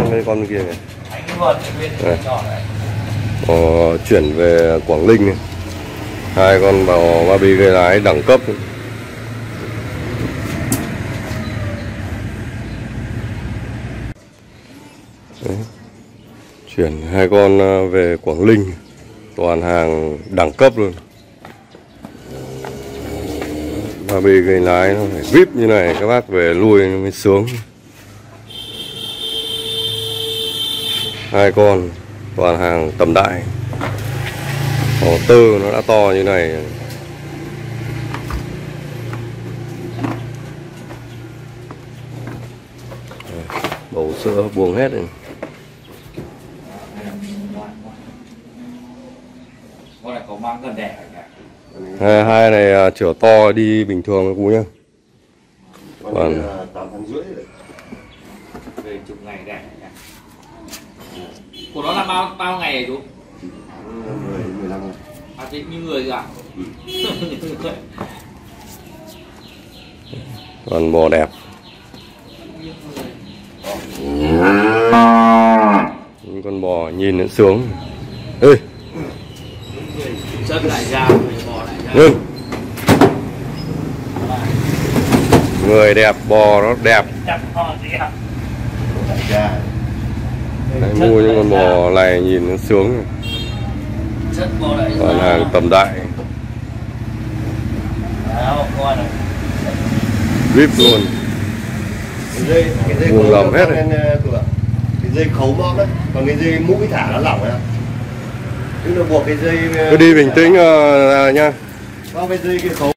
sang cái con kia này. Chuyển về Quảng Ninh này. Hai con bò ba bi gây lái đẳng cấp. Đấy. Chuyển hai con về Quảng Ninh, toàn hàng đẳng cấp luôn. Ba bi gây lái nó phải vip như này, các bác về nuôi mới sướng. Hai con toàn hàng tầm đại. Hồ tơ nó đã to như này. Bầu sữa buông hết rồi. Hai này chở to đi bình thường cú nhá. Còn 8 tháng rưỡi rồi. Về chục ngày đẻ. Của nó là bao ngày hả chú? 15 ngày. À thế như người cả. còn bò đẹp. Những con bò nhìn nó sướng. Ê, Chất lại ra, bò lại ra. ngưng. Người đẹp, bò nó đẹp. Đấy, mua những con bò này nhìn nó sướng. Còn hàng tầm đại. VIP luôn. Cái Buông lầm hết rồi. Cái dây khấu bóp đấy, còn cái dây mũi thả nó lỏng ra. Tức là buộc cái dây Cứ đi bình tĩnh nha. có cái dây cái khấu